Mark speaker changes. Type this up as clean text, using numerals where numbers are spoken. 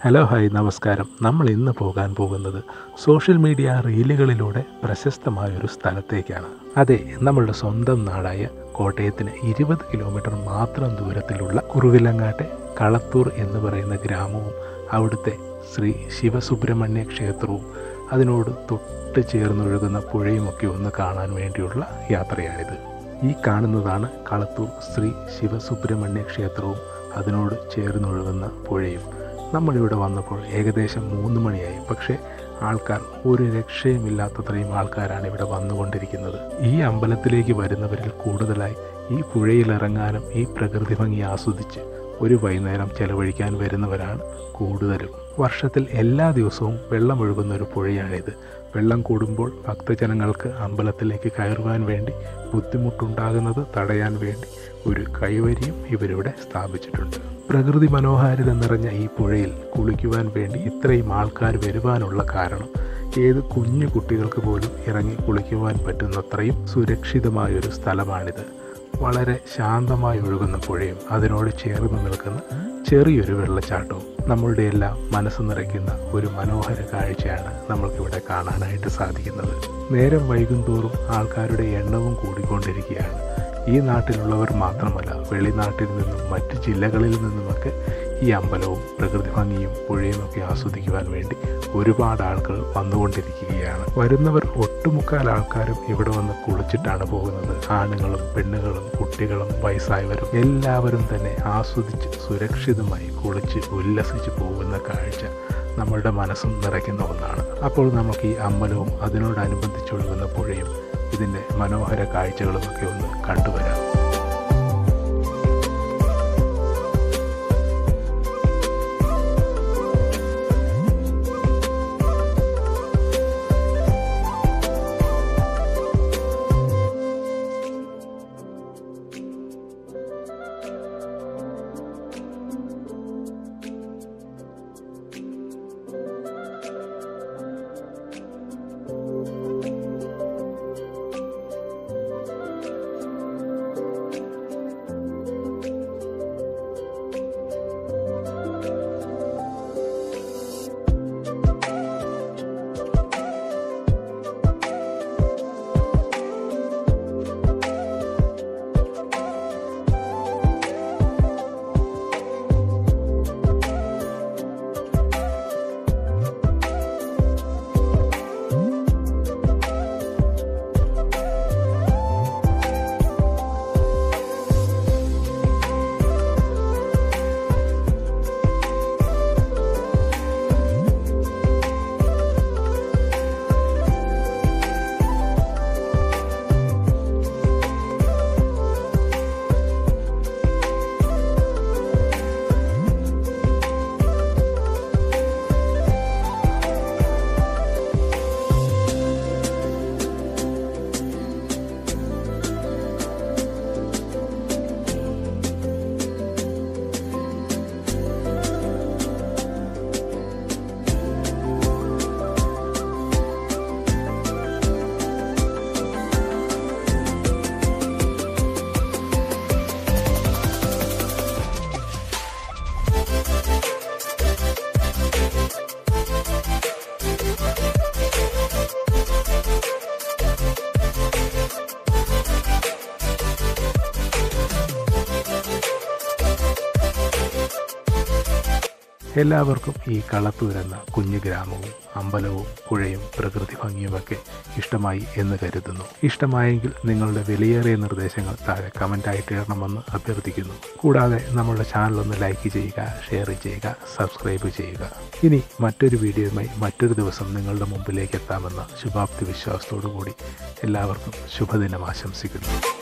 Speaker 1: Hello hi നമസ്കാരം. നമ്മൾ ഇന്ന് പോകാൻ പോകുന്നത് സോഷ്യൽ മീഡിയ റീലുകളിലൂടെ പ്രശസ്തമായൊരു സ്ഥലത്തേക്കാണ്. അതെ, നമ്മളുടെ സ്വന്തം നാടായ കോട്ടയത്തിന് 20 കിലോമീറ്റർ മാത്രം ദൂരത്തിലുള്ള കുറുവിലങ്ങാട്ടെ കളത്തൂർ എന്ന് പറയുന്ന ഗ്രാമവും അവിടുത്തെ ശ്രീ ശിവസുബ്രഹ്മണ്യ ക്ഷേത്രവും അതിനോട് തൊട്ട് ചേർന്നൊഴുകുന്ന പുഴയുമൊക്കെ ഒന്ന് കാണാൻ വേണ്ടിയുള്ള യാത്രയാണിത്. ഈ കാണുന്നതാണ് കളത്തൂർ ശ്രീ ശിവസുബ്രഹ്മണ്യ ക്ഷേത്രവും അതിനോട് ചേർന്നൊഴുകുന്ന പുഴയും. നമ്മളിവിടെ വന്നപ്പോൾ ഏകദേശം 3 മണിയായി. പക്ഷേ ആൾക്കാർ ഒരു രക്ഷയുമില്ലാത്തത്രയും ആൾക്കാരാണ് ഇവിടെ വന്നുകൊണ്ടിരിക്കുന്നത്. ഈ അമ്പലത്തിലേക്ക് വരുന്നവരിൽ കൂടുതലായി ഈ പുഴയിലിറങ്ങാനും ഈ പ്രകൃതി ഭംഗി ആസ്വദിച്ച് ഒരു വൈകുന്നേരം ചെലവഴിക്കാൻ വരുന്നവരാണ് കൂടുതലും. വർഷത്തിൽ എല്ലാ ദിവസവും വെള്ളമൊഴുകുന്ന ഒരു പുഴയാണിത്. വെള്ളം കൂടുമ്പോൾ ഭക്തജനങ്ങൾക്ക് അമ്പലത്തിലേക്ക് കയറുവാൻ വേണ്ടി ബുദ്ധിമുട്ടുണ്ടാകുന്നത് തടയാൻ വേണ്ടി ഒരു കൈവരിയും ഇവരിവിടെ സ്ഥാപിച്ചിട്ടുണ്ട്. പ്രകൃതി മനോഹാരിത നിറഞ്ഞ ഈ പുഴയിൽ കുളിക്കുവാൻ വേണ്ടി ഇത്രയും ആൾക്കാർ വരുവാനുള്ള കാരണം ഏത് കുഞ്ഞു കുട്ടികൾക്ക് പോലും ഇറങ്ങി കുളിക്കുവാൻ പറ്റുന്നത്രയും സുരക്ഷിതമായൊരു സ്ഥലമാണിത്. വളരെ ശാന്തമായി ഒഴുകുന്ന പുഴയും അതിനോട് ചേർന്ന് നിൽക്കുന്ന ചെറിയൊരു വെള്ളച്ചാട്ടവും നമ്മളുടെ എല്ലാം മനസ്സ് നിറയ്ക്കുന്ന ഒരു മനോഹര കാഴ്ചയാണ് നമ്മൾക്കിവിടെ കാണാനായിട്ട് സാധിക്കുന്നത്. നേരം വൈകുന്തോറും ആൾക്കാരുടെ എണ്ണവും കൂടിക്കൊണ്ടിരിക്കുകയാണ്. ഈ നാട്ടിലുള്ളവർ മാത്രമല്ല, വെളിനാട്ടിൽ നിന്നും മറ്റ് ജില്ലകളിൽ നിന്നുമൊക്കെ ഈ അമ്പലവും പ്രകൃതി ഭംഗിയും പുഴയുമൊക്കെ ആസ്വദിക്കുവാൻ വേണ്ടി ഒരുപാട് ആളുകൾ വന്നുകൊണ്ടിരിക്കുകയാണ്. വരുന്നവർ ഒട്ടുമുക്കാൽ ആൾക്കാരും ഇവിടെ വന്ന് കുളിച്ചിട്ടാണ് പോകുന്നത്. ആണുങ്ങളും പെണ്ണുങ്ങളും കുട്ടികളും വയസ്സായവരും എല്ലാവരും തന്നെ ആസ്വദിച്ച് സുരക്ഷിതമായി കുളിച്ച് ഉല്ലസിച്ച് പോകുന്ന കാഴ്ച നമ്മളുടെ മനസ്സും നിറയ്ക്കുന്ന ഒന്നാണ്. അപ്പോൾ നമുക്ക് ഈ അമ്പലവും അതിനോടനുബന്ധിച്ചൊഴുകുന്ന പുഴയും ഇതിൻ്റെ മനോഹര കാഴ്ചകളുമൊക്കെ ഒന്ന് കണ്ടുവരാം. എല്ലാവർക്കും ഈ കളത്തൂർ എന്ന കുഞ്ഞു ഗ്രാമവും അമ്പലവും പുഴയും പ്രകൃതി ഭംഗിയുമൊക്കെ ഇഷ്ടമായി എന്ന് കരുതുന്നു. ഇഷ്ടമായെങ്കിൽ നിങ്ങളുടെ വിലയേറിയ നിർദ്ദേശങ്ങൾ താഴെ കമൻ്റായിട്ട് ഇടണമെന്ന് അഭ്യർത്ഥിക്കുന്നു. കൂടാതെ നമ്മളുടെ ചാനലൊന്ന് ലൈക്ക് ചെയ്യുക, ഷെയർ ചെയ്യുക, സബ്സ്ക്രൈബ് ചെയ്യുക. ഇനി മറ്റൊരു വീഡിയോയുമായി മറ്റൊരു ദിവസം നിങ്ങളുടെ മുമ്പിലേക്ക് എത്താമെന്ന ശുഭാപ്തി വിശ്വാസത്തോടു കൂടി എല്ലാവർക്കും ശുഭദിനം ആശംസിക്കുന്നു.